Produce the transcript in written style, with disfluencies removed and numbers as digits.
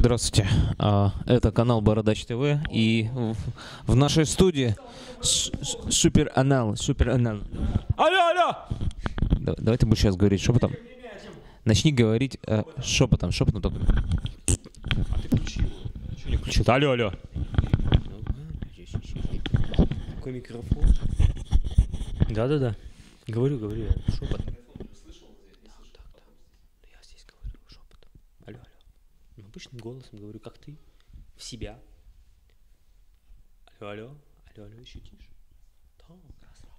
Здравствуйте, это канал Бородач ТВ, и в нашей студии Супер Анал. Алло, алло! Давай ты будешь сейчас говорить шепотом. Начни говорить шепотом только. А ты включил его. Чего не включил? Алло, алло. Какой микрофон? Да. Говорю, шепот. Так. Я здесь говорю шепотом. Алло. Обычным голосом говорю, как ты. В себя. Алло. Еще тише. Так, красава.